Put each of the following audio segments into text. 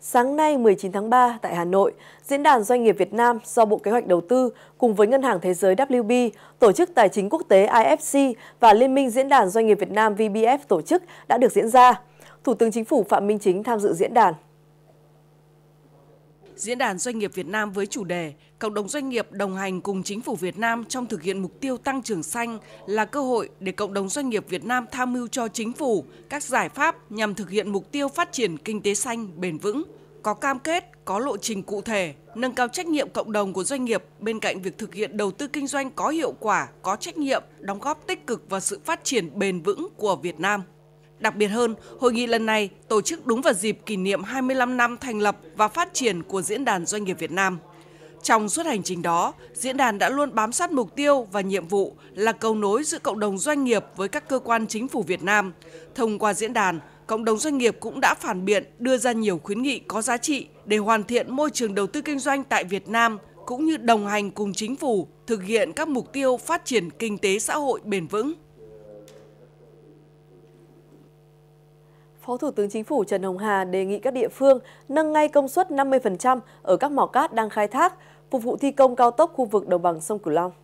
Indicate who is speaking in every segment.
Speaker 1: Sáng nay 19 tháng 3 tại Hà Nội, Diễn đàn Doanh nghiệp Việt Nam do Bộ Kế hoạch Đầu tư cùng với Ngân hàng Thế giới WB, Tổ chức Tài chính Quốc tế IFC và Liên minh Diễn đàn Doanh nghiệp Việt Nam VBF tổ chức đã được diễn ra. Thủ tướng Chính phủ Phạm Minh Chính tham dự diễn đàn.
Speaker 2: Diễn đàn Doanh nghiệp Việt Nam với chủ đề Cộng đồng doanh nghiệp đồng hành cùng Chính phủ Việt Nam trong thực hiện mục tiêu tăng trưởng xanh là cơ hội để cộng đồng doanh nghiệp Việt Nam tham mưu cho Chính phủ các giải pháp nhằm thực hiện mục tiêu phát triển kinh tế xanh bền vững, có cam kết, có lộ trình cụ thể, nâng cao trách nhiệm cộng đồng của doanh nghiệp bên cạnh việc thực hiện đầu tư kinh doanh có hiệu quả, có trách nhiệm, đóng góp tích cực vào sự phát triển bền vững của Việt Nam. Đặc biệt hơn, hội nghị lần này tổ chức đúng vào dịp kỷ niệm 25 năm thành lập và phát triển của Diễn đàn Doanh nghiệp Việt Nam. Trong suốt hành trình đó, diễn đàn đã luôn bám sát mục tiêu và nhiệm vụ là cầu nối giữa cộng đồng doanh nghiệp với các cơ quan chính phủ Việt Nam. Thông qua diễn đàn, cộng đồng doanh nghiệp cũng đã phản biện đưa ra nhiều khuyến nghị có giá trị để hoàn thiện môi trường đầu tư kinh doanh tại Việt Nam, cũng như đồng hành cùng chính phủ thực hiện các mục tiêu phát triển kinh tế xã hội bền vững.
Speaker 1: Phó Thủ tướng Chính phủ Trần Hồng Hà đề nghị các địa phương nâng ngay công suất 50% ở các mỏ cát đang khai thác, phục vụ thi công cao tốc khu vực đồng bằng sông Cửu Long.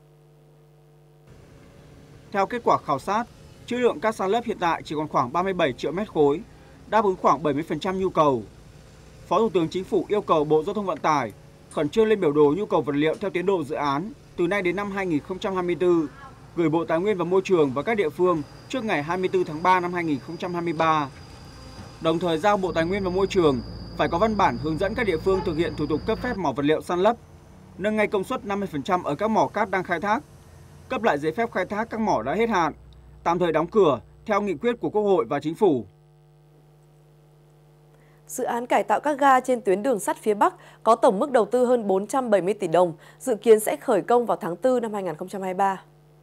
Speaker 3: Theo kết quả khảo sát, trữ lượng cát san lấp hiện tại chỉ còn khoảng 37 triệu mét khối, đáp ứng khoảng 70% nhu cầu. Phó Thủ tướng Chính phủ yêu cầu Bộ Giao thông Vận tải khẩn trương lên biểu đồ nhu cầu vật liệu theo tiến độ dự án từ nay đến năm 2024, gửi Bộ Tài nguyên và Môi trường và các địa phương trước ngày 24 tháng 3 năm 2023. Đồng thời giao Bộ Tài nguyên và Môi trường phải có văn bản hướng dẫn các địa phương thực hiện thủ tục cấp phép mỏ vật liệu san lấp, nâng ngay công suất 50% ở các mỏ cát đang khai thác, cấp lại giấy phép khai thác các mỏ đã hết hạn, tạm thời đóng cửa theo nghị quyết của Quốc hội và Chính phủ.
Speaker 1: Dự án cải tạo các ga trên tuyến đường sắt phía Bắc có tổng mức đầu tư hơn 470 tỷ đồng, dự kiến sẽ khởi công vào tháng 4 năm 2023.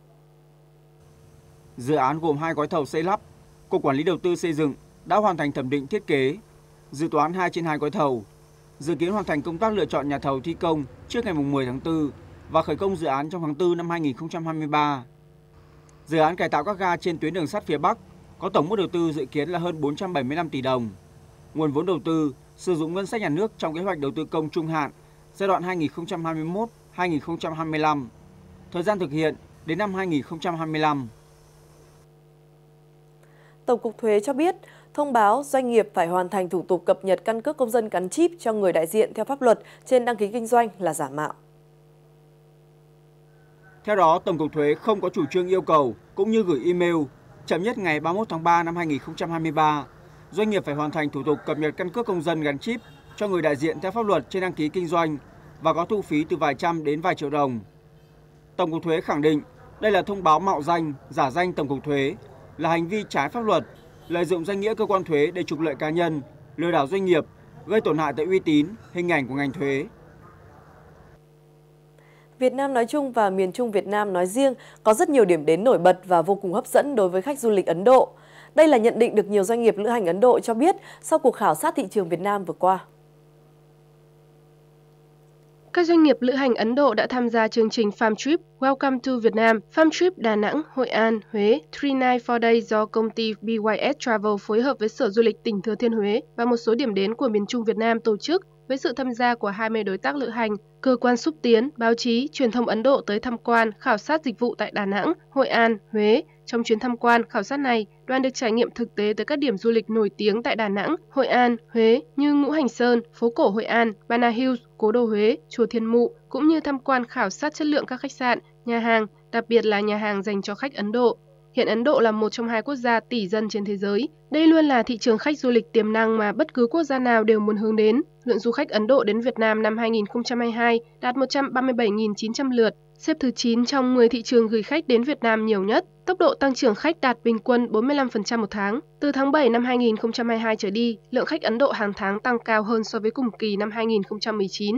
Speaker 3: Dự án gồm 2 gói thầu xây lắp, Cục Quản lý Đầu tư xây dựng đã hoàn thành thẩm định thiết kế, dự toán 2 trên 2 gói thầu, dự kiến hoàn thành công tác lựa chọn nhà thầu thi công trước ngày 10 tháng 4 và khởi công dự án trong tháng 4 năm 2023. Dự án cải tạo các ga trên tuyến đường sắt phía Bắc có tổng mức đầu tư dự kiến là hơn 475 tỷ đồng. Nguồn vốn đầu tư sử dụng ngân sách nhà nước trong kế hoạch đầu tư công trung hạn giai đoạn 2021-2025. Thời gian thực hiện đến năm 2025.
Speaker 1: Tổng cục Thuế cho biết, thông báo doanh nghiệp phải hoàn thành thủ tục cập nhật căn cước công dân gắn chip cho người đại diện theo pháp luật trên đăng ký kinh doanh là giả mạo.
Speaker 3: Theo đó, Tổng cục Thuế không có chủ trương yêu cầu cũng như gửi email chậm nhất ngày 31 tháng 3 năm 2023. Doanh nghiệp phải hoàn thành thủ tục cập nhật căn cước công dân gắn chip cho người đại diện theo pháp luật trên đăng ký kinh doanh và có thu phí từ vài trăm đến vài triệu đồng. Tổng cục Thuế khẳng định đây là thông báo mạo danh, giả danh Tổng cục Thuế, là hành vi trái pháp luật, lợi dụng danh nghĩa cơ quan thuế để trục lợi cá nhân, lừa đảo doanh nghiệp, gây tổn hại tới uy tín, hình ảnh của ngành thuế.
Speaker 1: Việt Nam nói chung và miền Trung Việt Nam nói riêng có rất nhiều điểm đến nổi bật và vô cùng hấp dẫn đối với khách du lịch Ấn Độ. Đây là nhận định được nhiều doanh nghiệp lữ hành Ấn Độ cho biết sau cuộc khảo sát thị trường Việt Nam vừa qua.
Speaker 4: Các doanh nghiệp lữ hành Ấn Độ đã tham gia chương trình Farm Trip Welcome to Vietnam, Farm Trip Đà Nẵng, Hội An, Huế, 3 Nights 4 Days do công ty BYS Travel phối hợp với Sở Du lịch tỉnh Thừa Thiên Huế và một số điểm đến của miền Trung Việt Nam tổ chức với sự tham gia của 20 đối tác lữ hành, cơ quan xúc tiến, báo chí, truyền thông Ấn Độ tới tham quan, khảo sát dịch vụ tại Đà Nẵng, Hội An, Huế. Trong chuyến tham quan, khảo sát này, đoàn được trải nghiệm thực tế tới các điểm du lịch nổi tiếng tại Đà Nẵng, Hội An, Huế như Ngũ Hành Sơn, phố cổ Hội An, Bana Hills, Cố đô Huế, Chùa Thiên Mụ, cũng như tham quan khảo sát chất lượng các khách sạn, nhà hàng, đặc biệt là nhà hàng dành cho khách Ấn Độ. Hiện Ấn Độ là một trong 2 quốc gia tỷ dân trên thế giới. Đây luôn là thị trường khách du lịch tiềm năng mà bất cứ quốc gia nào đều muốn hướng đến. Lượng du khách Ấn Độ đến Việt Nam năm 2022 đạt 137.900 lượt, xếp thứ 9 trong 10 thị trường gửi khách đến Việt Nam nhiều nhất. Tốc độ tăng trưởng khách đạt bình quân 45% một tháng. Từ tháng 7 năm 2022 trở đi, lượng khách Ấn Độ hàng tháng tăng cao hơn so với cùng kỳ năm 2019.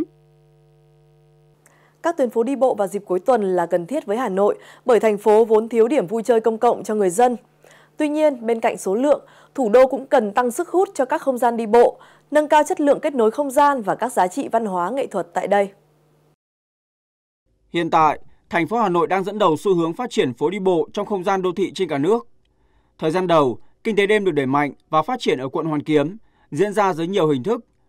Speaker 1: Các tuyến phố đi bộ vào dịp cuối tuần là cần thiết với Hà Nội bởi thành phố vốn thiếu điểm vui chơi công cộng cho người dân. Tuy nhiên, bên cạnh số lượng, thủ đô cũng cần tăng sức hút cho các không gian đi bộ, nâng cao chất lượng kết nối không gian và các giá trị văn hóa nghệ thuật tại đây.
Speaker 3: Hiện tại, thành phố Hà Nội đang dẫn đầu xu hướng phát triển phố đi bộ trong không gian đô thị trên cả nước. Thời gian đầu, kinh tế đêm được đẩy mạnh và phát triển ở quận Hoàn Kiếm, diễn ra dưới nhiều hình thức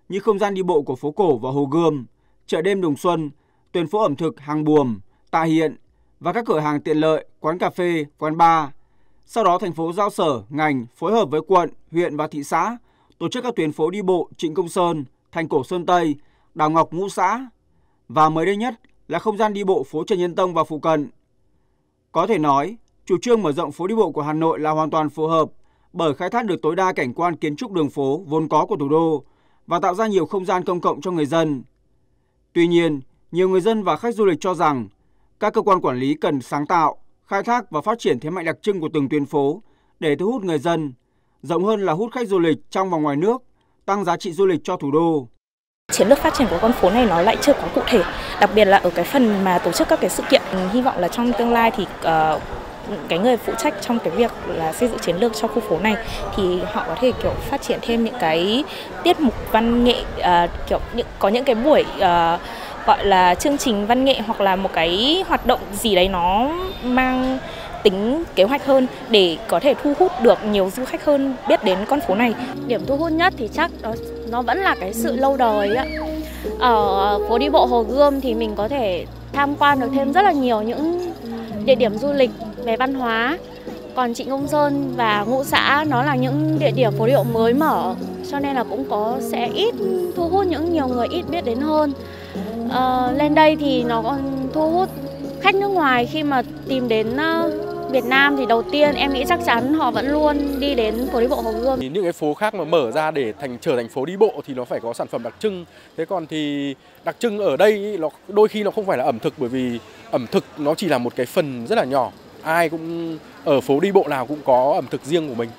Speaker 3: như không gian đi bộ của phố cổ và Hồ Gươm, chợ đêm Đồng Xuân, tuyến phố ẩm thực Hàng Buồm, Tạ Hiện và các cửa hàng tiện lợi, quán cà phê, quán bar. Sau đó thành phố giao sở, ngành phối hợp với quận, huyện và thị xã tổ chức các tuyến phố đi bộ Trịnh Công Sơn, Thành Cổ Sơn Tây, Đào Ngọc Ngũ Xã và mới đây nhất là không gian đi bộ phố Trần Nhân Tông và phụ cận. Có thể nói, chủ trương mở rộng phố đi bộ của Hà Nội là hoàn toàn phù hợp bởi khai thác được tối đa cảnh quan kiến trúc đường phố vốn có của thủ đô và tạo ra nhiều không gian công cộng cho người dân. Tuy nhiên, nhiều người dân và khách du lịch cho rằng các cơ quan quản lý cần sáng tạo, khai thác và phát triển thế mạnh đặc trưng của từng tuyến phố để thu hút người dân, rộng hơn là hút khách du lịch trong và ngoài nước, tăng giá trị du lịch cho thủ đô.
Speaker 5: Chiến lược phát triển của con phố này nó lại chưa có cụ thể, đặc biệt là ở cái phần mà tổ chức các cái sự kiện. Hy vọng là trong tương lai thì cái người phụ trách trong cái việc là xây dựng chiến lược cho khu phố này thì họ có thể kiểu phát triển thêm những cái tiết mục văn nghệ, có những cái buổi gọi là chương trình văn nghệ hoặc là một cái hoạt động gì đấy nó mang tính kế hoạch hơn để có thể thu hút được nhiều du khách hơn biết đến con phố này.
Speaker 6: Điểm thu hút nhất thì chắc nó vẫn là cái sự lâu đời ạ. Ở phố đi bộ Hồ Gươm thì mình có thể tham quan được thêm rất là nhiều những địa điểm du lịch về văn hóa. Còn Trịnh Công Sơn và Ngũ Xã nó là những địa điểm phố đi bộ mới mở, cho nên là cũng sẽ ít thu hút nhiều người ít biết đến hơn. Lên đây thì nó còn thu hút khách nước ngoài khi mà tìm đến Việt Nam thì đầu tiên em nghĩ chắc chắn họ vẫn luôn đi đến phố đi bộ Hồ Gươm.
Speaker 7: Những cái phố khác mà mở ra để trở thành phố đi bộ thì nó phải có sản phẩm đặc trưng. Thế còn thì đặc trưng ở đây nó đôi khi nó không phải là ẩm thực, bởi vì ẩm thực nó chỉ là một cái phần rất là nhỏ. Ai cũng ở phố đi bộ nào cũng có ẩm thực riêng của mình.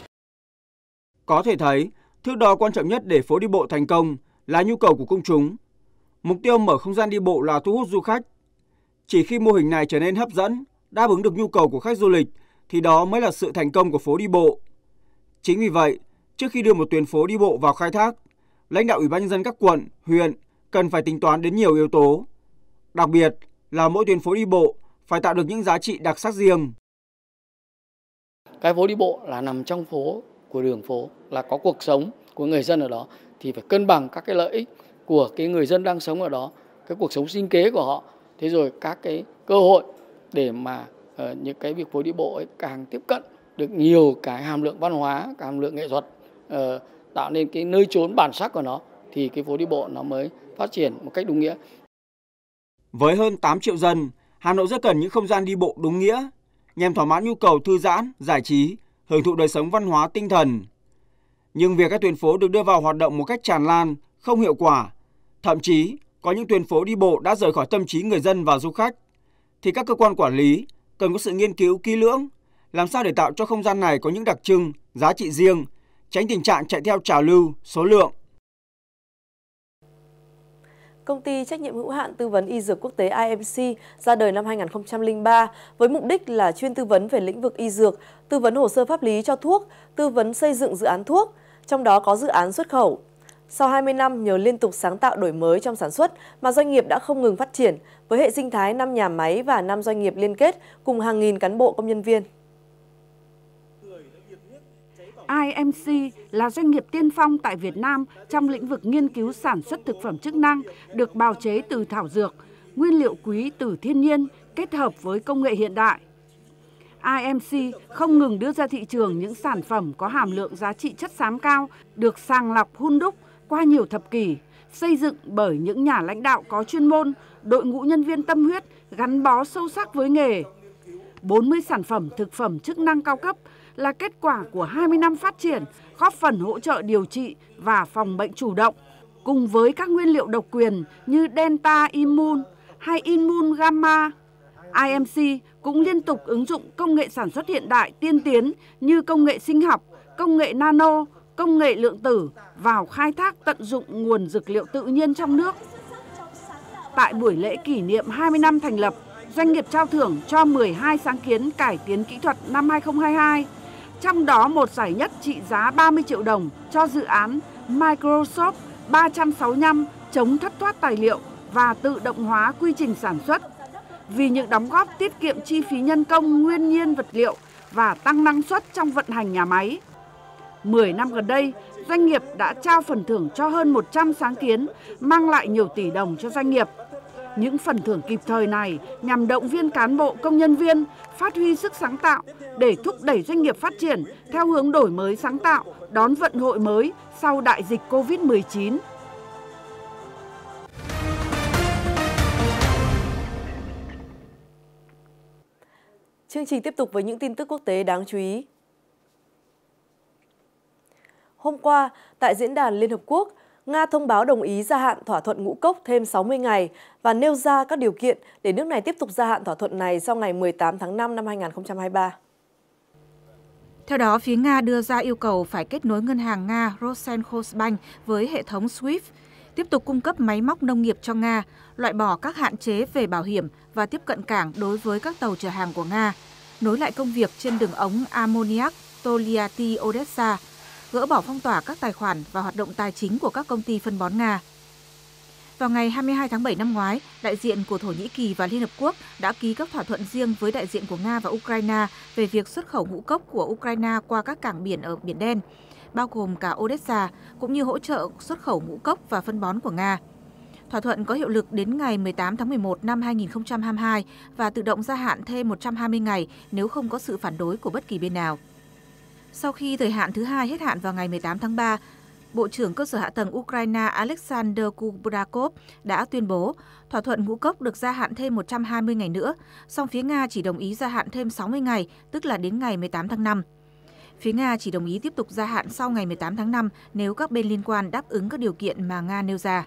Speaker 3: Có thể thấy, thước đo quan trọng nhất để phố đi bộ thành công là nhu cầu của công chúng. Mục tiêu mở không gian đi bộ là thu hút du khách. Chỉ khi mô hình này trở nên hấp dẫn, đáp ứng được nhu cầu của khách du lịch thì đó mới là sự thành công của phố đi bộ. Chính vì vậy, trước khi đưa một tuyến phố đi bộ vào khai thác, lãnh đạo Ủy ban nhân dân các quận, huyện cần phải tính toán đến nhiều yếu tố. Đặc biệt là mỗi tuyến phố đi bộ phải tạo được những giá trị đặc sắc riêng.
Speaker 8: Cái phố đi bộ là nằm trong phố của đường phố, là có cuộc sống của người dân ở đó thì phải cân bằng các cái lợi ích của cái người dân đang sống ở đó, cái cuộc sống sinh kế của họ, thế rồi các cái cơ hội để mà những cái việc phố đi bộ ấy càng tiếp cận được nhiều cái hàm lượng văn hóa, cái hàm lượng nghệ thuật, tạo nên cái nơi chốn bản sắc của nó thì cái phố đi bộ nó mới phát triển một cách đúng nghĩa.
Speaker 3: Với hơn 8 triệu dân, Hà Nội rất cần những không gian đi bộ đúng nghĩa nhằm thỏa mãn nhu cầu thư giãn, giải trí, hưởng thụ đời sống văn hóa tinh thần. Nhưng việc các tuyến phố được đưa vào hoạt động một cách tràn lan, không hiệu quả, thậm chí có những tuyến phố đi bộ đã rời khỏi tâm trí người dân và du khách, thì các cơ quan quản lý cần có sự nghiên cứu kỹ lưỡng, làm sao để tạo cho không gian này có những đặc trưng, giá trị riêng, tránh tình trạng chạy theo trào lưu, số lượng.
Speaker 1: Công ty trách nhiệm hữu hạn tư vấn y dược quốc tế IMC ra đời năm 2003 với mục đích là chuyên tư vấn về lĩnh vực y dược, tư vấn hồ sơ pháp lý cho thuốc, tư vấn xây dựng dự án thuốc, trong đó có dự án xuất khẩu. Sau 20 năm nhờ liên tục sáng tạo đổi mới trong sản xuất mà doanh nghiệp đã không ngừng phát triển với hệ sinh thái 5 nhà máy và 5 doanh nghiệp liên kết cùng hàng nghìn cán bộ công nhân viên.
Speaker 9: IMC là doanh nghiệp tiên phong tại Việt Nam trong lĩnh vực nghiên cứu sản xuất thực phẩm chức năng được bào chế từ thảo dược, nguyên liệu quý từ thiên nhiên kết hợp với công nghệ hiện đại. IMC không ngừng đưa ra thị trường những sản phẩm có hàm lượng giá trị chất xám cao, được sàng lọc hun đúc qua nhiều thập kỷ, xây dựng bởi những nhà lãnh đạo có chuyên môn, đội ngũ nhân viên tâm huyết, gắn bó sâu sắc với nghề. 40 sản phẩm thực phẩm chức năng cao cấp là kết quả của 20 năm phát triển, góp phần hỗ trợ điều trị và phòng bệnh chủ động. Cùng với các nguyên liệu độc quyền như Delta Immune hay Immune Gamma, IMC cũng liên tục ứng dụng công nghệ sản xuất hiện đại tiên tiến như công nghệ sinh học, công nghệ nano, công nghệ lượng tử vào khai thác tận dụng nguồn dược liệu tự nhiên trong nước. Tại buổi lễ kỷ niệm 20 năm thành lập, doanh nghiệp trao thưởng cho 12 sáng kiến cải tiến kỹ thuật năm 2022, trong đó một giải nhất trị giá 30 triệu đồng cho dự án Microsoft 365 chống thất thoát tài liệu và tự động hóa quy trình sản xuất. Vì những đóng góp tiết kiệm chi phí nhân công, nguyên nhiên vật liệu và tăng năng suất trong vận hành nhà máy. 10 năm gần đây, doanh nghiệp đã trao phần thưởng cho hơn 100 sáng kiến, mang lại nhiều tỷ đồng cho doanh nghiệp. Những phần thưởng kịp thời này nhằm động viên cán bộ, công nhân viên phát huy sức sáng tạo để thúc đẩy doanh nghiệp phát triển theo hướng đổi mới sáng tạo, đón vận hội mới sau đại dịch Covid-19.
Speaker 1: Chương trình tiếp tục với những tin tức quốc tế đáng chú ý. Hôm qua, tại Diễn đàn Liên Hợp Quốc, Nga thông báo đồng ý gia hạn thỏa thuận ngũ cốc thêm 60 ngày và nêu ra các điều kiện để nước này tiếp tục gia hạn thỏa thuận này sau ngày 18 tháng 5 năm 2023.
Speaker 10: Theo đó, phía Nga đưa ra yêu cầu phải kết nối ngân hàng Nga Rosenkhozbank với hệ thống SWIFT, tiếp tục cung cấp máy móc nông nghiệp cho Nga, loại bỏ các hạn chế về bảo hiểm và tiếp cận cảng đối với các tàu chở hàng của Nga, nối lại công việc trên đường ống Ammoniak Toliati Odessa, gỡ bỏ phong tỏa các tài khoản và hoạt động tài chính của các công ty phân bón Nga. Vào ngày 22 tháng 7 năm ngoái, đại diện của Thổ Nhĩ Kỳ và Liên Hợp Quốc đã ký các thỏa thuận riêng với đại diện của Nga và Ukraine về việc xuất khẩu ngũ cốc của Ukraine qua các cảng biển ở Biển Đen, bao gồm cả Odessa, cũng như hỗ trợ xuất khẩu ngũ cốc và phân bón của Nga. Thỏa thuận có hiệu lực đến ngày 18 tháng 11 năm 2022 và tự động gia hạn thêm 120 ngày nếu không có sự phản đối của bất kỳ bên nào. Sau khi thời hạn thứ hai hết hạn vào ngày 18 tháng 3, Bộ trưởng Cơ sở Hạ tầng Ukraine Alexander Kubrakov đã tuyên bố thỏa thuận ngũ cốc được gia hạn thêm 120 ngày nữa, song phía Nga chỉ đồng ý gia hạn thêm 60 ngày, tức là đến ngày 18 tháng 5. Phía Nga chỉ đồng ý tiếp tục gia hạn sau ngày 18 tháng 5 nếu các bên liên quan đáp ứng các điều kiện mà Nga nêu ra.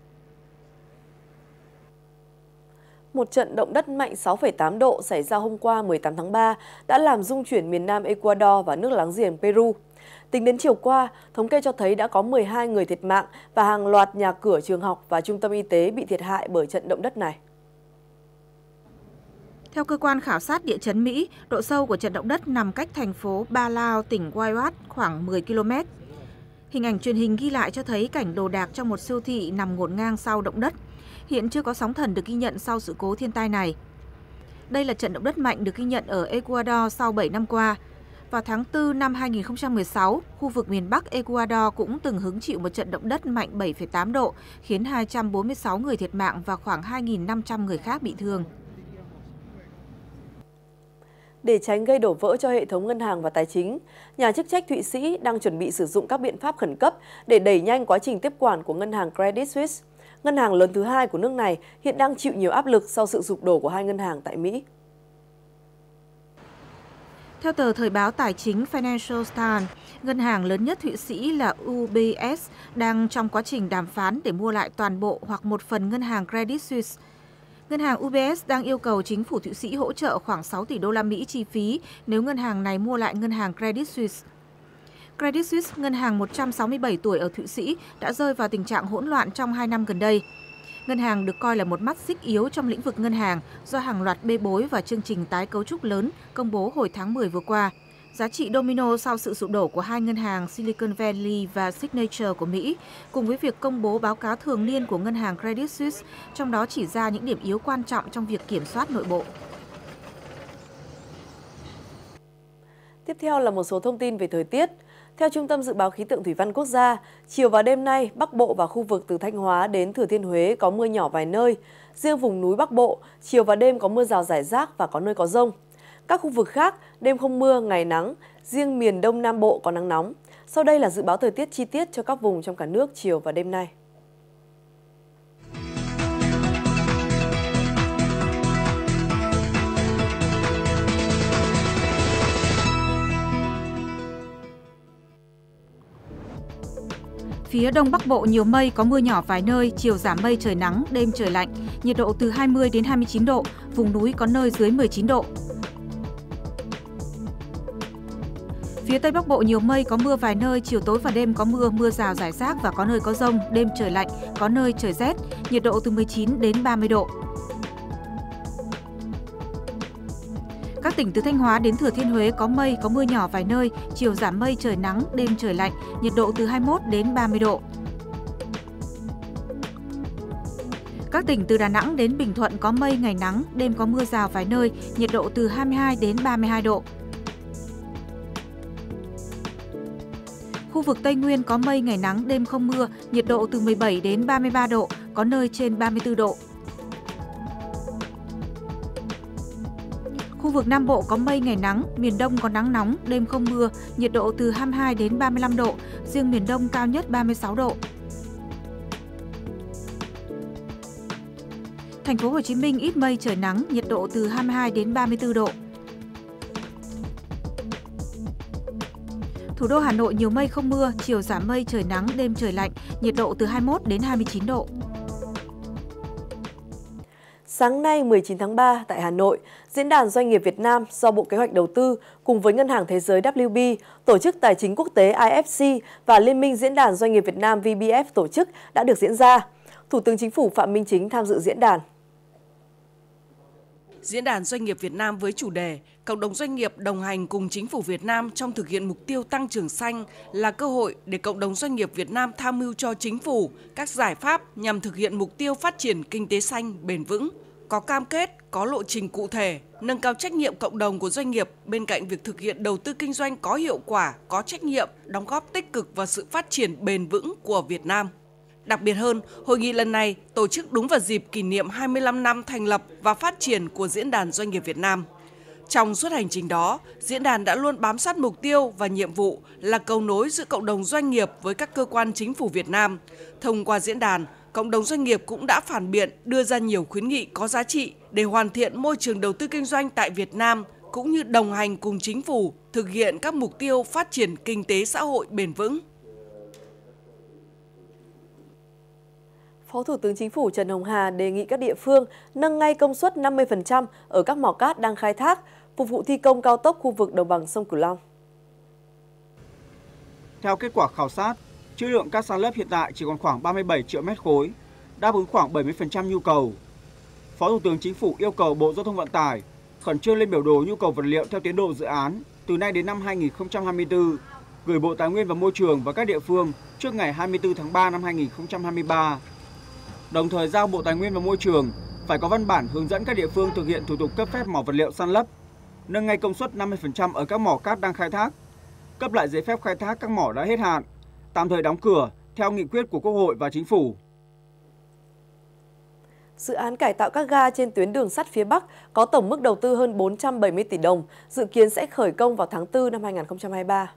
Speaker 1: Một trận động đất mạnh 6,8 độ xảy ra hôm qua 18 tháng 3 đã làm rung chuyển miền nam Ecuador và nước láng giềng Peru. Tính đến chiều qua, thống kê cho thấy đã có 12 người thiệt mạng và hàng loạt nhà cửa, trường học và trung tâm y tế bị thiệt hại bởi trận động đất này.
Speaker 10: Theo cơ quan khảo sát địa chấn Mỹ, độ sâu của trận động đất nằm cách thành phố Balao, tỉnh Guayas khoảng 10 km. Hình ảnh truyền hình ghi lại cho thấy cảnh đồ đạc trong một siêu thị nằm ngổn ngang sau động đất. Hiện chưa có sóng thần được ghi nhận sau sự cố thiên tai này. Đây là trận động đất mạnh được ghi nhận ở Ecuador sau 7 năm qua. Vào tháng 4 năm 2016, khu vực miền Bắc Ecuador cũng từng hứng chịu một trận động đất mạnh 7,8 độ, khiến 246 người thiệt mạng và khoảng 2.500 người khác bị thương.
Speaker 1: Để tránh gây đổ vỡ cho hệ thống ngân hàng và tài chính, nhà chức trách Thụy Sĩ đang chuẩn bị sử dụng các biện pháp khẩn cấp để đẩy nhanh quá trình tiếp quản của ngân hàng Credit Suisse. Ngân hàng lớn thứ hai của nước này hiện đang chịu nhiều áp lực sau sự sụp đổ của hai ngân hàng tại Mỹ.
Speaker 10: Theo tờ thời báo tài chính Financial Times, ngân hàng lớn nhất Thụy Sĩ là UBS đang trong quá trình đàm phán để mua lại toàn bộ hoặc một phần ngân hàng Credit Suisse. Ngân hàng UBS đang yêu cầu chính phủ Thụy Sĩ hỗ trợ khoảng 6 tỷ đô la Mỹ chi phí nếu ngân hàng này mua lại ngân hàng Credit Suisse. Credit Suisse, ngân hàng 167 tuổi ở Thụy Sĩ, đã rơi vào tình trạng hỗn loạn trong 2 năm gần đây. Ngân hàng được coi là một mắt xích yếu trong lĩnh vực ngân hàng do hàng loạt bê bối và chương trình tái cấu trúc lớn công bố hồi tháng 10 vừa qua. Giá trị domino sau sự sụp đổ của hai ngân hàng Silicon Valley và Signature của Mỹ, cùng với việc công bố báo cáo thường niên của ngân hàng Credit Suisse, trong đó chỉ ra những điểm yếu quan trọng trong việc kiểm soát nội bộ.
Speaker 1: Tiếp theo là một số thông tin về thời tiết. Theo Trung tâm Dự báo Khí tượng Thủy văn Quốc gia, chiều và đêm nay, Bắc Bộ và khu vực từ Thanh Hóa đến Thừa Thiên Huế có mưa nhỏ vài nơi. Riêng vùng núi Bắc Bộ, chiều và đêm có mưa rào rải rác và có nơi có dông. Các khu vực khác, đêm không mưa, ngày nắng. Riêng miền Đông Nam Bộ có nắng nóng. Sau đây là dự báo thời tiết chi tiết cho các vùng trong cả nước chiều và đêm nay.
Speaker 10: Phía Đông Bắc Bộ nhiều mây, có mưa nhỏ vài nơi, chiều giảm mây trời nắng, đêm trời lạnh, nhiệt độ từ 20 đến 29 độ, vùng núi có nơi dưới 19 độ. Phía Tây Bắc Bộ nhiều mây, có mưa vài nơi, chiều tối và đêm có mưa, mưa rào rải rác và có nơi có dông, đêm trời lạnh, có nơi trời rét, nhiệt độ từ 19 đến 30 độ. Các tỉnh từ Thanh Hóa đến Thừa Thiên Huế có mây, có mưa nhỏ vài nơi, chiều giảm mây trời nắng, đêm trời lạnh, nhiệt độ từ 21 đến 30 độ. Các tỉnh từ Đà Nẵng đến Bình Thuận có mây, ngày nắng, đêm có mưa rào vài nơi, nhiệt độ từ 22 đến 32 độ. Khu Khu vực Tây Nguyên có mây, ngày nắng, đêm không mưa, nhiệt độ từ 17 đến 33 độ, có nơi trên 34 độ. Khu vực Nam Bộ có mây, ngày nắng, miền Đông có nắng nóng, đêm không mưa, nhiệt độ từ 22 đến 35 độ, riêng miền Đông cao nhất 36 độ. Thành phố Hồ Chí Minh ít mây, trời nắng, nhiệt độ từ 22 đến 34 độ. Thủ đô Hà Nội nhiều mây không mưa, chiều giảm mây, trời nắng, đêm trời lạnh, nhiệt độ từ 21 đến 29 độ.
Speaker 1: Sáng nay 19 tháng 3 tại Hà Nội, Diễn đàn Doanh nghiệp Việt Nam do Bộ Kế hoạch Đầu tư cùng với Ngân hàng Thế giới WB, Tổ chức Tài chính Quốc tế IFC và Liên minh Diễn đàn Doanh nghiệp Việt Nam VBF tổ chức đã được diễn ra. Thủ tướng Chính phủ Phạm Minh Chính tham dự diễn đàn.
Speaker 2: Diễn đàn Doanh nghiệp Việt Nam với chủ đề Cộng đồng doanh nghiệp đồng hành cùng Chính phủ Việt Nam trong thực hiện mục tiêu tăng trưởng xanh là cơ hội để cộng đồng doanh nghiệp Việt Nam tham mưu cho Chính phủ các giải pháp nhằm thực hiện mục tiêu phát triển kinh tế xanh bền vững, có cam kết, có lộ trình cụ thể, nâng cao trách nhiệm cộng đồng của doanh nghiệp bên cạnh việc thực hiện đầu tư kinh doanh có hiệu quả, có trách nhiệm, đóng góp tích cực vào sự phát triển bền vững của Việt Nam. Đặc biệt hơn, hội nghị lần này tổ chức đúng vào dịp kỷ niệm 25 năm thành lập và phát triển của Diễn đàn Doanh nghiệp Việt Nam. Trong suốt hành trình đó, diễn đàn đã luôn bám sát mục tiêu và nhiệm vụ là cầu nối giữa cộng đồng doanh nghiệp với các cơ quan chính phủ Việt Nam. Thông qua diễn đàn, cộng đồng doanh nghiệp cũng đã phản biện, đưa ra nhiều khuyến nghị có giá trị để hoàn thiện môi trường đầu tư kinh doanh tại Việt Nam, cũng như đồng hành cùng chính phủ thực hiện các mục tiêu phát triển kinh tế xã hội bền vững.
Speaker 1: Phó Thủ tướng Chính phủ Trần Hồng Hà đề nghị các địa phương nâng ngay công suất 50% ở các mỏ cát đang khai thác, phục vụ thi công cao tốc khu vực đồng bằng sông Cửu Long.
Speaker 3: Theo kết quả khảo sát, trữ lượng cát san lấp hiện tại chỉ còn khoảng 37 triệu mét khối, đáp ứng khoảng 70% nhu cầu. Phó Thủ tướng Chính phủ yêu cầu Bộ Giao thông Vận tải khẩn trương lên biểu đồ nhu cầu vật liệu theo tiến độ dự án từ nay đến năm 2024, gửi Bộ Tài nguyên và Môi trường và các địa phương trước ngày 24 tháng 3 năm 2023. Đồng thời giao Bộ Tài nguyên và Môi trường phải có văn bản hướng dẫn các địa phương thực hiện thủ tục cấp phép mỏ vật liệu san lấp, nâng ngay công suất 50% ở các mỏ cát đang khai thác, cấp lại giấy phép khai thác các mỏ đã hết hạn, tạm thời đóng cửa theo nghị quyết của Quốc hội và Chính phủ.
Speaker 1: Dự án cải tạo các ga trên tuyến đường sắt phía Bắc có tổng mức đầu tư hơn 470 tỷ đồng, dự kiến sẽ khởi công vào tháng 4 năm 2023.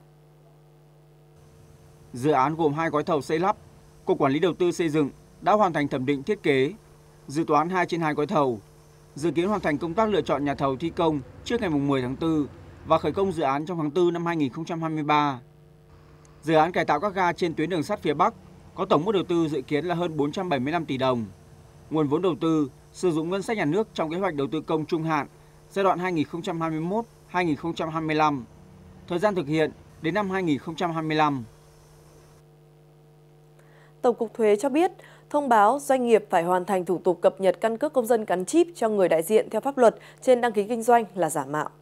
Speaker 3: Dự án gồm 2 gói thầu xây lắp, Cục Quản lý Đầu tư xây dựng đã hoàn thành thẩm định thiết kế, dự toán 2 trên 2 gói thầu, dự kiến hoàn thành công tác lựa chọn nhà thầu thi công trước ngày 10 tháng 4 và khởi công dự án trong tháng 4 năm 2023. Dự án cải tạo các ga trên tuyến đường sắt phía Bắc có tổng mức đầu tư dự kiến là hơn 475 tỷ đồng. Nguồn vốn đầu tư sử dụng ngân sách nhà nước trong kế hoạch đầu tư công trung hạn giai đoạn 2021-2025, thời gian thực hiện đến năm 2025.
Speaker 1: Tổng cục Thuế cho biết, thông báo doanh nghiệp phải hoàn thành thủ tục cập nhật căn cước công dân gắn chip cho người đại diện theo pháp luật trên đăng ký kinh doanh là giả mạo.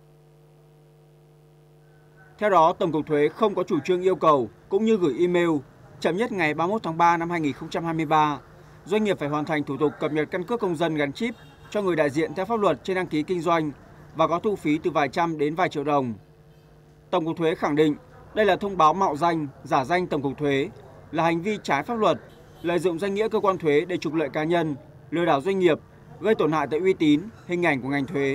Speaker 3: Theo đó, Tổng cục Thuế không có chủ trương yêu cầu cũng như gửi email chậm nhất ngày 31 tháng 3 năm 2023. Doanh nghiệp phải hoàn thành thủ tục cập nhật căn cước công dân gắn chip cho người đại diện theo pháp luật trên đăng ký kinh doanh và có thu phí từ vài trăm đến vài triệu đồng. Tổng cục Thuế khẳng định đây là thông báo mạo danh, giả danh Tổng cục Thuế, là hành vi trái pháp luật, lợi dụng danh nghĩa cơ quan thuế để trục lợi cá nhân, lừa đảo doanh nghiệp, gây tổn hại tới uy tín, hình ảnh của ngành thuế.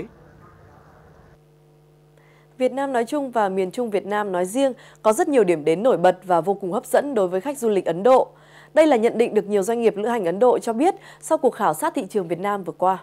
Speaker 1: Việt Nam nói chung và miền Trung Việt Nam nói riêng có rất nhiều điểm đến nổi bật và vô cùng hấp dẫn đối với khách du lịch Ấn Độ. Đây là nhận định được nhiều doanh nghiệp lữ hành Ấn Độ cho biết sau cuộc khảo sát thị trường Việt Nam vừa qua.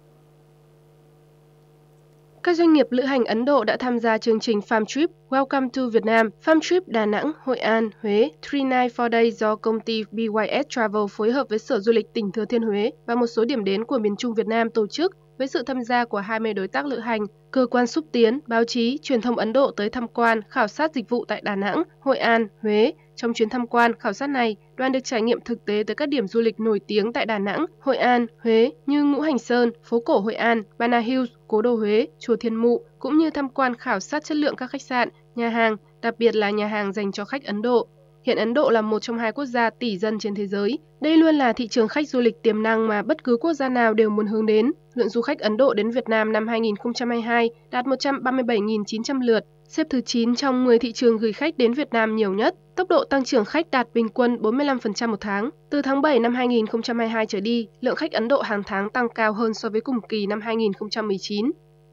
Speaker 4: Các doanh nghiệp lữ hành Ấn Độ đã tham gia chương trình Farm Trip Welcome to Vietnam, Farm Trip Đà Nẵng, Hội An, Huế, 3 Night 4 Days do công ty BYS Travel phối hợp với Sở Du lịch tỉnh Thừa Thiên Huế và một số điểm đến của miền Trung Việt Nam tổ chức với sự tham gia của 20 đối tác lữ hành, cơ quan xúc tiến, báo chí, truyền thông Ấn Độ tới tham quan, khảo sát dịch vụ tại Đà Nẵng, Hội An, Huế. Trong chuyến tham quan, khảo sát này, đoàn được trải nghiệm thực tế tới các điểm du lịch nổi tiếng tại Đà Nẵng, Hội An, Huế như Ngũ Hành Sơn, phố cổ Hội An, Bana Hills, Cố đô Huế, Chùa Thiên Mụ, cũng như tham quan khảo sát chất lượng các khách sạn, nhà hàng, đặc biệt là nhà hàng dành cho khách Ấn Độ. Hiện Ấn Độ là một trong 2 quốc gia tỷ dân trên thế giới. Đây luôn là thị trường khách du lịch tiềm năng mà bất cứ quốc gia nào đều muốn hướng đến. Lượng du khách Ấn Độ đến Việt Nam năm 2022 đạt 137.900 lượt, Xếp thứ 9 trong 10 thị trường gửi khách đến Việt Nam nhiều nhất, tốc độ tăng trưởng khách đạt bình quân 45% một tháng. Từ tháng 7 năm 2022 trở đi, lượng khách Ấn Độ hàng tháng tăng cao hơn so với cùng kỳ năm 2019.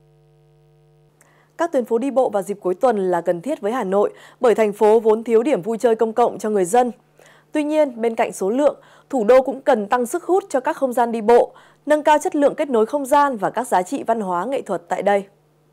Speaker 1: Các tuyến phố đi bộ vào dịp cuối tuần là cần thiết với Hà Nội bởi thành phố vốn thiếu điểm vui chơi công cộng cho người dân. Tuy nhiên, bên cạnh số lượng, thủ đô cũng cần tăng sức hút cho các không gian đi bộ, nâng cao chất lượng kết nối không gian và các giá trị văn hóa nghệ thuật tại đây.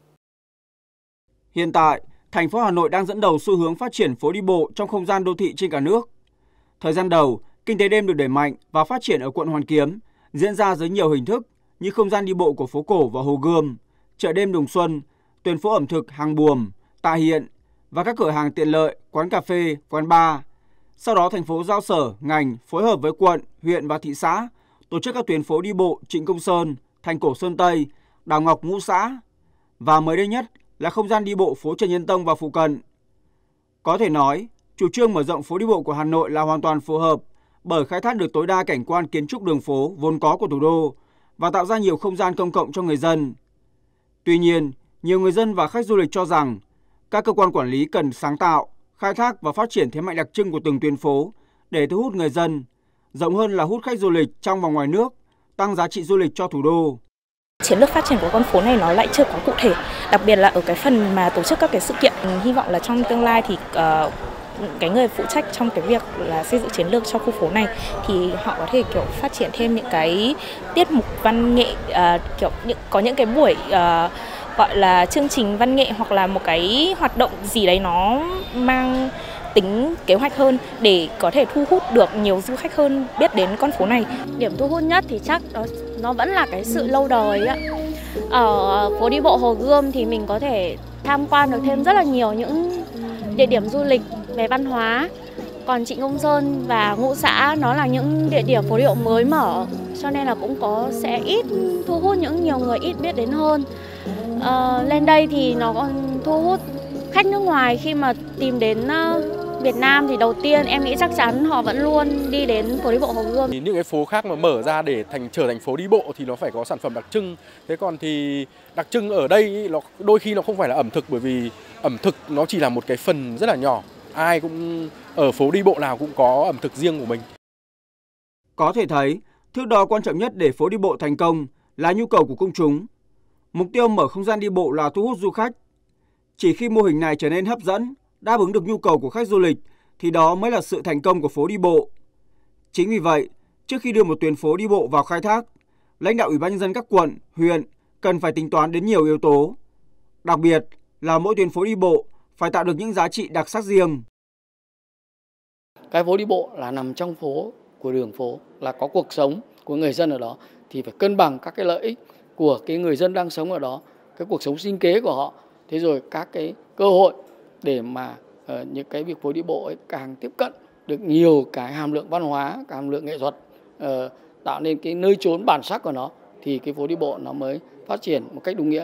Speaker 3: Hiện tại, thành phố Hà Nội đang dẫn đầu xu hướng phát triển phố đi bộ trong không gian đô thị trên cả nước. Thời gian đầu, kinh tế đêm được đẩy mạnh và phát triển ở quận Hoàn Kiếm, diễn ra dưới nhiều hình thức như không gian đi bộ của phố cổ và Hồ Gươm, chợ đêm Đồng Xuân, tuyến phố ẩm thực Hàng Buồm, Tạ Hiện và các cửa hàng tiện lợi, quán cà phê, quán bar. Sau đó, thành phố giao sở, ngành phối hợp với quận, huyện và thị xã tổ chức các tuyến phố đi bộ Trịnh Công Sơn, Thành Cổ Sơn Tây, Đào Ngọc Ngũ Xã và mới đây nhất là không gian đi bộ phố Trần Nhân Tông và phụ cận. Có thể nói, chủ trương mở rộng phố đi bộ của Hà Nội là hoàn toàn phù hợp bởi khai thác được tối đa cảnh quan kiến trúc đường phố vốn có của thủ đô và tạo ra nhiều không gian công cộng cho người dân. Tuy nhiên, nhiều người dân và khách du lịch cho rằng các cơ quan quản lý cần sáng tạo, khai thác và phát triển thế mạnh đặc trưng của từng tuyến phố để thu hút người dân, rộng hơn là hút khách du lịch trong và ngoài nước, tăng giá trị du lịch cho thủ đô.
Speaker 5: Chiến lược phát triển của con phố này nó lại chưa có cụ thể, đặc biệt là ở cái phần mà tổ chức các cái sự kiện. Hy vọng là trong tương lai thì cái người phụ trách trong cái việc là xây dựng chiến lược cho khu phố này thì họ có thể kiểu phát triển thêm những cái tiết mục văn nghệ, có những cái buổi gọi là chương trình văn nghệ hoặc là một cái hoạt động gì đấy nó mang tính kế hoạch hơn để có thể thu hút được nhiều du khách hơn biết đến con phố này.
Speaker 6: Điểm thu hút nhất thì chắc nó vẫn là cái sự lâu đời ạ. Ở phố đi bộ Hồ Gươm thì mình có thể tham quan được thêm rất là nhiều những địa điểm du lịch về văn hóa. Còn Trịnh Công Sơn và Ngũ Xã nó là những địa điểm phố đi bộ mới mở, cho nên là cũng sẽ ít thu hút nhiều người ít biết đến hơn. Lên đây thì nó còn thu hút khách nước ngoài khi mà tìm đến Việt Nam thì đầu tiên em nghĩ chắc chắn họ vẫn luôn đi đến phố đi bộ Hồ Gươm.
Speaker 7: Những cái phố khác mà mở ra để trở thành phố đi bộ thì nó phải có sản phẩm đặc trưng. Thế còn thì đặc trưng ở đây nó đôi khi nó không phải là ẩm thực, bởi vì ẩm thực nó chỉ là một cái phần rất là nhỏ. Ai cũng ở phố đi bộ nào cũng có ẩm thực riêng của mình.
Speaker 3: Có thể thấy, thước đo quan trọng nhất để phố đi bộ thành công là nhu cầu của công chúng. Mục tiêu mở không gian đi bộ là thu hút du khách. Chỉ khi mô hình này trở nên hấp dẫn, đáp ứng được nhu cầu của khách du lịch thì đó mới là sự thành công của phố đi bộ. Chính vì vậy, trước khi đưa một tuyến phố đi bộ vào khai thác, lãnh đạo Ủy ban nhân dân các quận, huyện cần phải tính toán đến nhiều yếu tố. Đặc biệt là mỗi tuyến phố đi bộ phải tạo được những giá trị đặc sắc riêng.
Speaker 8: Cái phố đi bộ là nằm trong phố của đường phố, là có cuộc sống của người dân ở đó thì phải cân bằng các cái lợi ích của cái người dân đang sống ở đó, cái cuộc sống sinh kế của họ, thế rồi các cái cơ hội để mà những cái việc phố đi bộ ấy càng tiếp cận được nhiều cái hàm lượng văn hóa, cái hàm lượng nghệ thuật, tạo nên cái nơi chốn bản sắc của nó thì cái phố đi bộ nó mới phát triển một cách đúng nghĩa.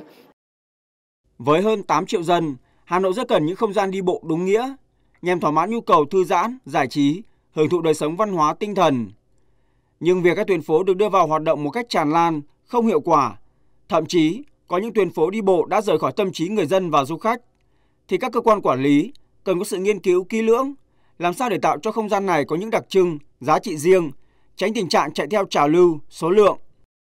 Speaker 3: Với hơn 8 triệu dân, Hà Nội rất cần những không gian đi bộ đúng nghĩa nhằm thỏa mãn nhu cầu thư giãn, giải trí, hưởng thụ đời sống văn hóa tinh thần. Nhưng việc các tuyến phố được đưa vào hoạt động một cách tràn lan, không hiệu quả, thậm chí có những tuyến phố đi bộ đã rời khỏi tâm trí người dân và du khách, thì các cơ quan quản lý cần có sự nghiên cứu kỹ lưỡng, làm sao để tạo cho không gian này có những đặc trưng, giá trị riêng, tránh tình trạng chạy theo trào lưu, số lượng.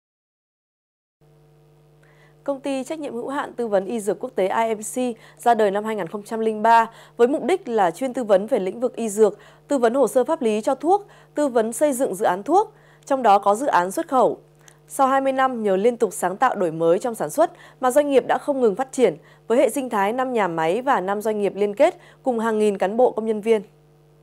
Speaker 1: Công ty trách nhiệm hữu hạn tư vấn y dược quốc tế IMC ra đời năm 2003 với mục đích là chuyên tư vấn về lĩnh vực y dược, tư vấn hồ sơ pháp lý cho thuốc, tư vấn xây dựng dự án thuốc, trong đó có dự án xuất khẩu. Sau 20 năm nhờ liên tục sáng tạo đổi mới trong sản xuất mà doanh nghiệp đã không ngừng phát triển với hệ sinh thái 5 nhà máy và 5 doanh nghiệp liên kết cùng hàng nghìn cán bộ công nhân viên.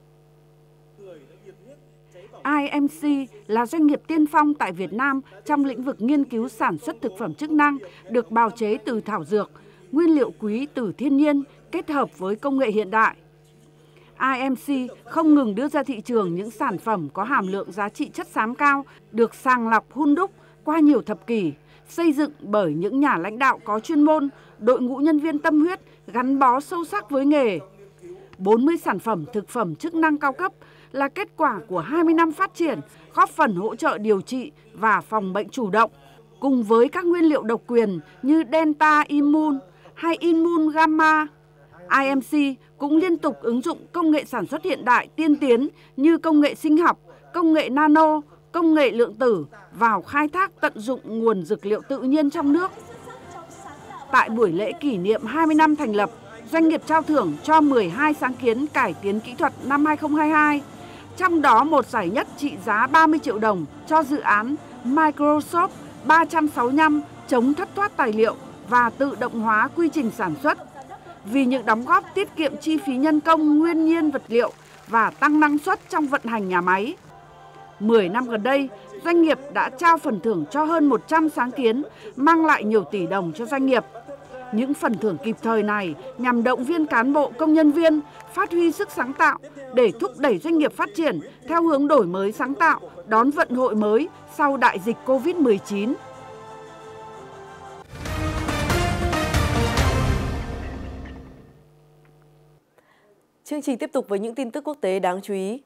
Speaker 9: IMC là doanh nghiệp tiên phong tại Việt Nam trong lĩnh vực nghiên cứu sản xuất thực phẩm chức năng được bào chế từ thảo dược, nguyên liệu quý từ thiên nhiên kết hợp với công nghệ hiện đại. IMC không ngừng đưa ra thị trường những sản phẩm có hàm lượng giá trị chất xám cao, được sàng lọc hun đúc qua nhiều thập kỷ, xây dựng bởi những nhà lãnh đạo có chuyên môn, đội ngũ nhân viên tâm huyết, gắn bó sâu sắc với nghề. 40 sản phẩm thực phẩm chức năng cao cấp là kết quả của 20 năm phát triển, góp phần hỗ trợ điều trị và phòng bệnh chủ động, cùng với các nguyên liệu độc quyền như Delta Immune hay Immune Gamma. IMC cũng liên tục ứng dụng công nghệ sản xuất hiện đại tiên tiến như công nghệ sinh học, công nghệ nano, công nghệ lượng tử vào khai thác tận dụng nguồn dược liệu tự nhiên trong nước. Tại buổi lễ kỷ niệm 20 năm thành lập, doanh nghiệp trao thưởng cho 12 sáng kiến cải tiến kỹ thuật năm 2022, trong đó một giải nhất trị giá 30 triệu đồng cho dự án Microsoft 365 chống thất thoát tài liệu và tự động hóa quy trình sản xuất, vì những đóng góp tiết kiệm chi phí nhân công, nguyên nhiên vật liệu và tăng năng suất trong vận hành nhà máy. 10 năm gần đây, doanh nghiệp đã trao phần thưởng cho hơn 100 sáng kiến, mang lại nhiều tỷ đồng cho doanh nghiệp. Những phần thưởng kịp thời này nhằm động viên cán bộ công nhân viên phát huy sức sáng tạo để thúc đẩy doanh nghiệp phát triển theo hướng đổi mới sáng tạo, đón vận hội mới sau đại dịch Covid-19.
Speaker 1: Chương trình tiếp tục với những tin tức quốc tế đáng chú ý.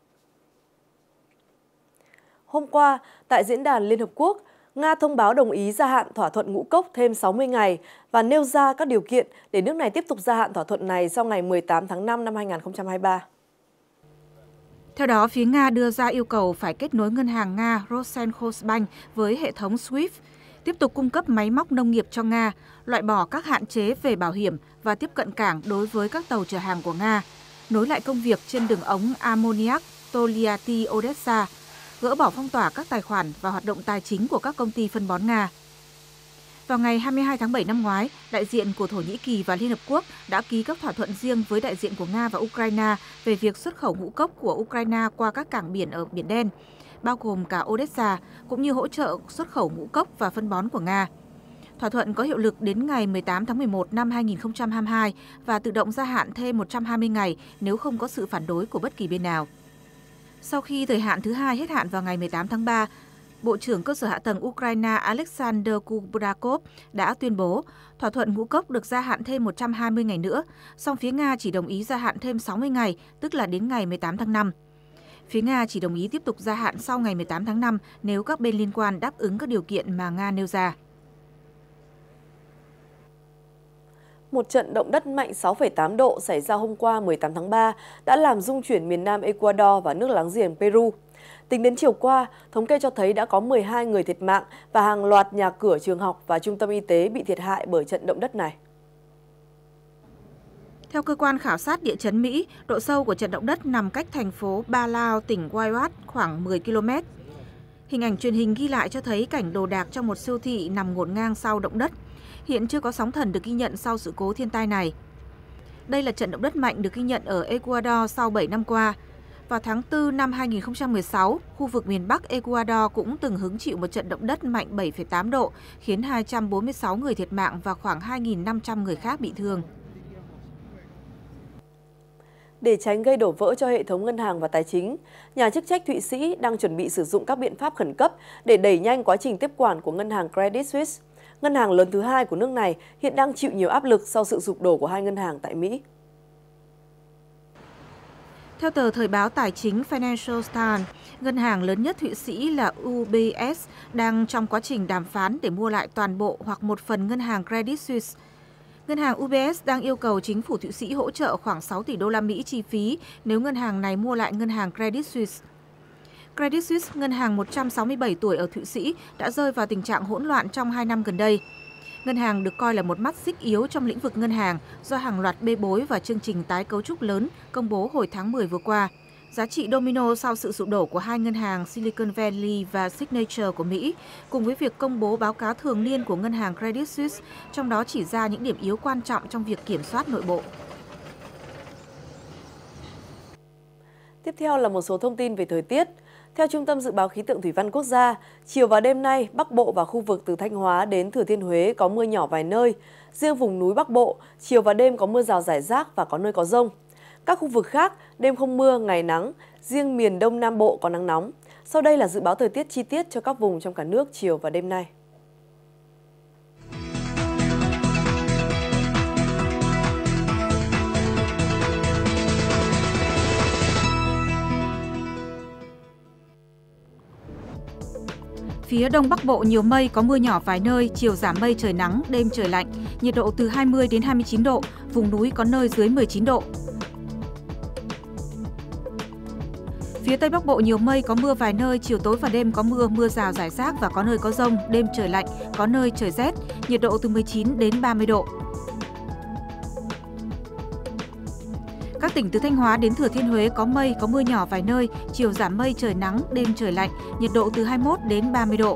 Speaker 1: Hôm qua, tại Diễn đàn Liên Hợp Quốc, Nga thông báo đồng ý gia hạn thỏa thuận ngũ cốc thêm 60 ngày và nêu ra các điều kiện để nước này tiếp tục gia hạn thỏa thuận này sau ngày 18 tháng 5 năm 2023.
Speaker 10: Theo đó, phía Nga đưa ra yêu cầu phải kết nối ngân hàng Nga Rosenkhozbank với hệ thống SWIFT, tiếp tục cung cấp máy móc nông nghiệp cho Nga, loại bỏ các hạn chế về bảo hiểm và tiếp cận cảng đối với các tàu chở hàng của Nga, nối lại công việc trên đường ống Ammoniak Toliati Odessa, gỡ bỏ phong tỏa các tài khoản và hoạt động tài chính của các công ty phân bón Nga. Vào ngày 22 tháng 7 năm ngoái, đại diện của Thổ Nhĩ Kỳ và Liên Hợp Quốc đã ký các thỏa thuận riêng với đại diện của Nga và Ukraine về việc xuất khẩu ngũ cốc của Ukraine qua các cảng biển ở Biển Đen, bao gồm cả Odessa, cũng như hỗ trợ xuất khẩu ngũ cốc và phân bón của Nga. Thỏa thuận có hiệu lực đến ngày 18 tháng 11 năm 2022 và tự động gia hạn thêm 120 ngày nếu không có sự phản đối của bất kỳ bên nào. Sau khi thời hạn thứ hai hết hạn vào ngày 18 tháng 3, Bộ trưởng Cơ sở Hạ tầng Ukraine Alexander Kubrakov đã tuyên bố thỏa thuận ngũ cốc được gia hạn thêm 120 ngày nữa, song phía Nga chỉ đồng ý gia hạn thêm 60 ngày, tức là đến ngày 18 tháng 5. Phía Nga chỉ đồng ý tiếp tục gia hạn sau ngày 18 tháng 5 nếu các bên liên quan đáp ứng các điều kiện mà Nga nêu ra.
Speaker 1: Một trận động đất mạnh 6,8 độ xảy ra hôm qua 18 tháng 3 đã làm rung chuyển miền nam Ecuador và nước láng giềng Peru. Tính đến chiều qua, thống kê cho thấy đã có 12 người thiệt mạng và hàng loạt nhà cửa, trường học và trung tâm y tế bị thiệt hại bởi trận động đất này.
Speaker 10: Theo cơ quan khảo sát địa chấn Mỹ, độ sâu của trận động đất nằm cách thành phố Balao, tỉnh Guayas khoảng 10 km. Hình ảnh truyền hình ghi lại cho thấy cảnh đồ đạc trong một siêu thị nằm ngổn ngang sau động đất. Hiện chưa có sóng thần được ghi nhận sau sự cố thiên tai này. Đây là trận động đất mạnh được ghi nhận ở Ecuador sau 7 năm qua. Vào tháng 4 năm 2016, khu vực miền Bắc Ecuador cũng từng hứng chịu một trận động đất mạnh 7,8 độ, khiến 246 người thiệt mạng và khoảng 2.500 người khác bị thương.
Speaker 1: Để tránh gây đổ vỡ cho hệ thống ngân hàng và tài chính, nhà chức trách Thụy Sĩ đang chuẩn bị sử dụng các biện pháp khẩn cấp để đẩy nhanh quá trình tiếp quản của ngân hàng Credit Suisse. Ngân hàng lớn thứ hai của nước này hiện đang chịu nhiều áp lực sau sự sụp đổ của hai ngân hàng tại Mỹ.
Speaker 10: Theo tờ thời báo tài chính Financial Times, ngân hàng lớn nhất Thụy Sĩ là UBS đang trong quá trình đàm phán để mua lại toàn bộ hoặc một phần ngân hàng Credit Suisse. Ngân hàng UBS đang yêu cầu chính phủ Thụy Sĩ hỗ trợ khoảng 6 tỷ đô la Mỹ chi phí nếu ngân hàng này mua lại ngân hàng Credit Suisse. Credit Suisse, ngân hàng 167 tuổi ở Thụy Sĩ, đã rơi vào tình trạng hỗn loạn trong 2 năm gần đây. Ngân hàng được coi là một mắt xích yếu trong lĩnh vực ngân hàng do hàng loạt bê bối và chương trình tái cấu trúc lớn công bố hồi tháng 10 vừa qua. Giá trị domino sau sự sụp đổ của hai ngân hàng Silicon Valley và Signature của Mỹ, cùng với việc công bố báo cáo thường niên của ngân hàng Credit Suisse, trong đó chỉ ra những điểm yếu quan trọng trong việc kiểm soát nội bộ.
Speaker 1: Tiếp theo là một số thông tin về thời tiết. Theo Trung tâm Dự báo Khí tượng Thủy văn Quốc gia, chiều và đêm nay, Bắc Bộ và khu vực từ Thanh Hóa đến Thừa Thiên Huế có mưa nhỏ vài nơi. Riêng vùng núi Bắc Bộ, chiều và đêm có mưa rào rải rác và có nơi có dông. Các khu vực khác, đêm không mưa, ngày nắng. Riêng miền Đông Nam Bộ có nắng nóng. Sau đây là dự báo thời tiết chi tiết cho các vùng trong cả nước chiều và đêm nay.
Speaker 10: Phía Đông Bắc Bộ nhiều mây, có mưa nhỏ vài nơi, chiều giảm mây trời nắng, đêm trời lạnh, nhiệt độ từ 20 đến 29 độ, vùng núi có nơi dưới 19 độ. Phía Tây Bắc Bộ nhiều mây, có mưa vài nơi, chiều tối và đêm có mưa, mưa rào rải rác và có nơi có dông, đêm trời lạnh, có nơi trời rét, nhiệt độ từ 19 đến 30 độ. Các tỉnh từ Thanh Hóa đến Thừa Thiên Huế có mây, có mưa nhỏ vài nơi, chiều giảm mây trời nắng, đêm trời lạnh, nhiệt độ từ 21 đến 30 độ.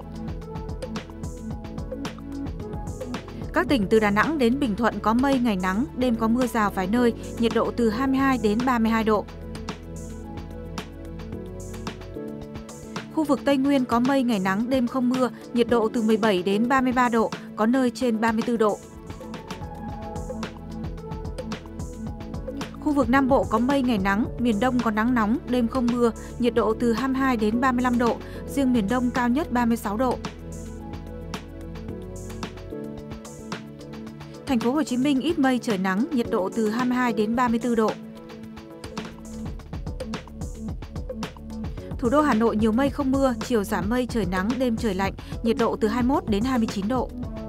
Speaker 10: Các tỉnh từ Đà Nẵng đến Bình Thuận có mây, ngày nắng, đêm có mưa rào vài nơi, nhiệt độ từ 22 đến 32 độ. Khu vực Tây Nguyên có mây, ngày nắng, đêm không mưa, nhiệt độ từ 17 đến 33 độ, có nơi trên 34 độ. Khu vực Nam Bộ có mây, ngày nắng, miền Đông có nắng nóng, đêm không mưa, nhiệt độ từ 22 đến 35 độ, riêng miền Đông cao nhất 36 độ. Thành phố Hồ Chí Minh ít mây trời nắng, nhiệt độ từ 22 đến 34 độ. Thủ đô Hà Nội nhiều mây không mưa, chiều giảm mây trời nắng, đêm trời lạnh, nhiệt độ từ 21 đến 29 độ.